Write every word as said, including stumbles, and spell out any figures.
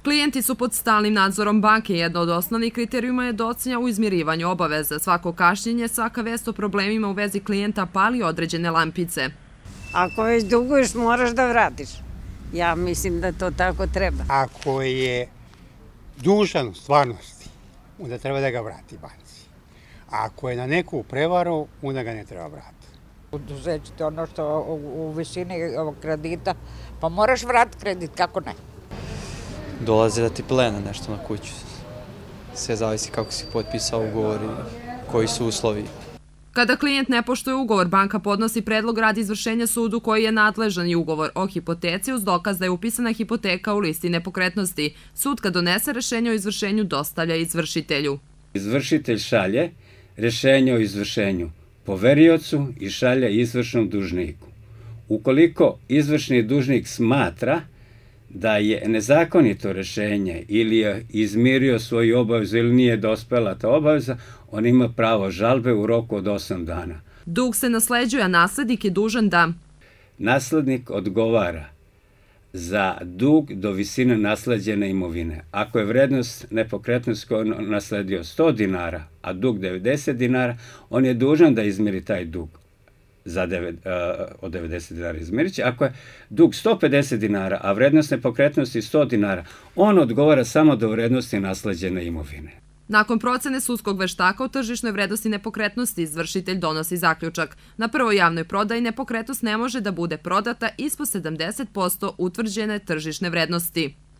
Klijenti su pod stalnim nadzorom banke. Jedno od osnovnih kriterijuma je docnja u izmirivanju obaveza. Svako kašnjenje, svaka vest o problemima u vezi klijenta pali određene lampice. Ako već duguješ, moraš da vratiš. Ja mislim da to tako treba. Ako je dužan u stvarnosti, onda treba da ga vrati banci. A ako je na neku prevaru, onda ga ne treba vratiti. Uzećete ono što u visini ovog kredita, pa moraš vratiti kredit, kako ne? Dolaze da ti plene nešto na kuću. Sve zavisi kako si potpisao ugovor i koji su uslovi. Kada klijent ne poštuje ugovor, banka podnosi predlog radi izvršenja sudu koji je nadležan i ugovor o hipoteci uz dokaz da je upisana hipoteka u listi nepokretnosti. Sud kad donese rešenje o izvršenju dostavlja izvršitelju. Izvršitelj šalje rešenje o izvršenju poveriocu i šalje izvršnom dužniku. Ukoliko izvršni dužnik smatra da je nezakonito rešenje ili je izmirio svoju obavezu ili nije dospela ta obaveza, on ima pravo žalbe u roku od osam dana. Dug se nasleđuje, a naslednik je dužan da... Naslednik odgovara za dug do visine nasleđene imovine. Ako je vrednost nepokretnosti koju je nasledio sto dinara, a dug devedeset dinara, on je dužan da izmiri taj dug. Za od devedeset dinara izmirit će. Ako je dug sto pedeset dinara, a vrednost nepokretnosti sto dinara, on odgovara samo do vrednosti nasleđene imovine. Nakon procene sudskog veštaka o tržišnoj vrednosti nepokretnosti, izvršitelj donosi zaključak. Na prvoj javnoj prodaji nepokretnost ne može da bude prodata ispod sedamdeset posto utvrđene tržišne vrednosti.